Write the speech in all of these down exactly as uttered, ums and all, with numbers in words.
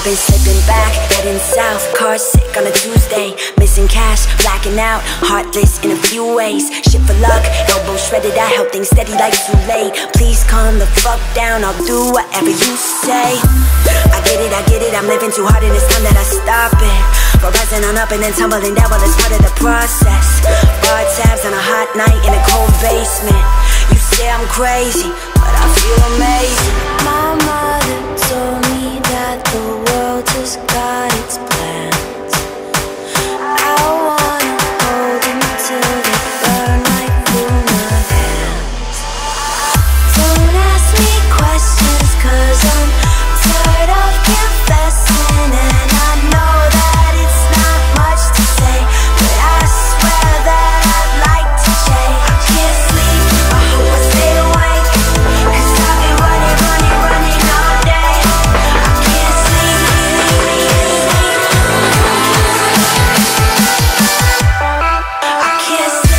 been slipping back, heading south, car sick on a Tuesday. Missing cash, blacking out, heartless in a few ways. Shit for luck, elbow shredded, I held things steady like too late. Please calm the fuck down, I'll do whatever you say. I get it, I get it, I'm living too hard and it's time that I stop it. But rising on up and then tumbling down, well it's part of the process. Bar tabs on a hot night in a cold basement. You say I'm crazy, but I feel amazing. My mother told me that the world just got its plans. I wanna hold them till they burn right through my hands. Don't ask me questions, cause I'm tired of confessing. And I know that it's not much to say, but I swear that I'd like to change. I can't sleep, I hope I stay awake, cause I've been running, running, running all day. I can't sleep, I can't sleep.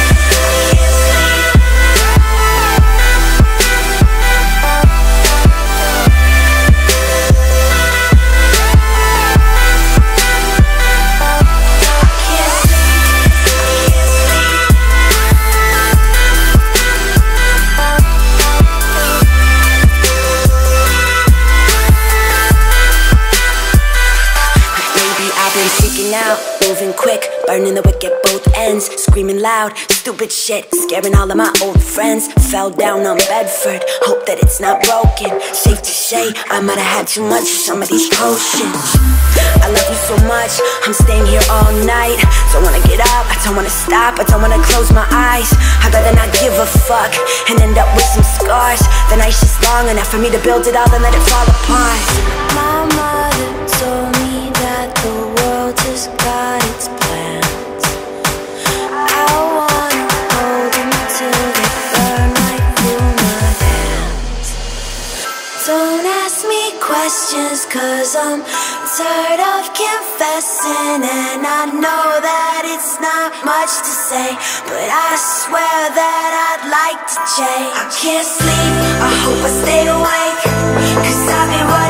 Out, moving quick, burning the wick at both ends, screaming loud, stupid shit, scaring all of my old friends. Fell down on Bedford, hope that it's not broken. Safe to say, I might have had too much of some of these potions. I love you so much, I'm staying here all night. Don't wanna get up, I don't wanna stop, I don't wanna close my eyes. I'd rather not give a fuck and end up with some scars. The night's just long enough for me to build it all and let it fall apart. My mother told me that the world just got its plans. I wanna hold them till they burn right through my hands. Don't ask me questions, cause I'm tired of confessing. And I know that it's not much to say, but I swear that I'd like to change. I can't sleep, I hope I stay awake, cause I've been